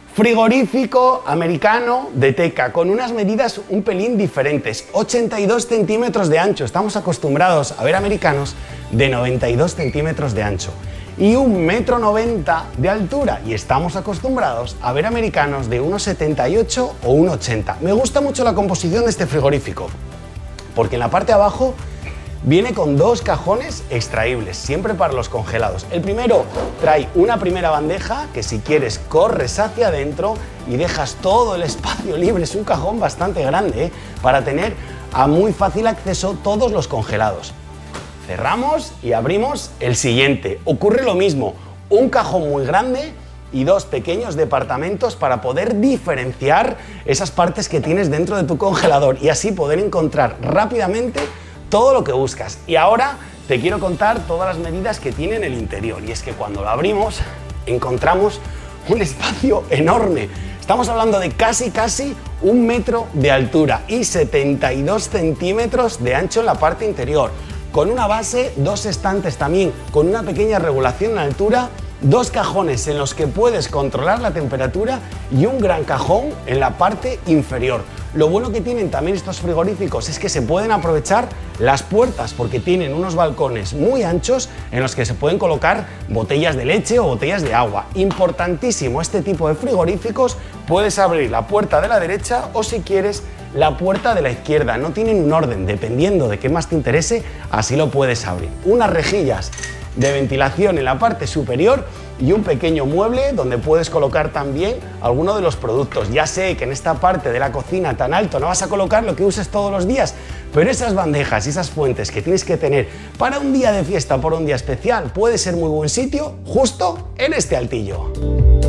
Frigorífico americano de teca, con unas medidas un pelín diferentes, 82 centímetros de ancho, estamos acostumbrados a ver americanos de 92 centímetros de ancho, y 1,90 m de altura, y estamos acostumbrados a ver americanos de 1,78 o 1,80 m. Me gusta mucho la composición de este frigorífico, porque en la parte de abajo viene con dos cajones extraíbles, siempre para los congelados. El primero trae una primera bandeja que si quieres corres hacia adentro y dejas todo el espacio libre. Es un cajón bastante grande, para tener a muy fácil acceso todos los congelados. Cerramos y abrimos el siguiente. Ocurre lo mismo, un cajón muy grande y dos pequeños departamentos para poder diferenciar esas partes que tienes dentro de tu congelador y así poder encontrar rápidamente todo lo que buscas. Y ahora te quiero contar todas las medidas que tiene en el interior, y es que cuando lo abrimos encontramos un espacio enorme. Estamos hablando de casi 1 metro de altura y 72 centímetros de ancho en la parte interior, con una base, dos estantes también con una pequeña regulación en altura, dos cajones en los que puedes controlar la temperatura y un gran cajón en la parte inferior. Lo bueno que tienen también estos frigoríficos es que se pueden aprovechar las puertas, porque tienen unos balcones muy anchos en los que se pueden colocar botellas de leche o botellas de agua. Importantísimo este tipo de frigoríficos, puedes abrir la puerta de la derecha o si quieres la puerta de la izquierda, no tienen un orden, dependiendo de qué más te interese, así lo puedes abrir. Unas rejillas de ventilación en la parte superior y un pequeño mueble donde puedes colocar también alguno de los productos. Ya sé que en esta parte de la cocina tan alto no vas a colocar lo que uses todos los días, pero esas bandejas y esas fuentes que tienes que tener para un día de fiesta o por un día especial puede ser muy buen sitio justo en este altillo.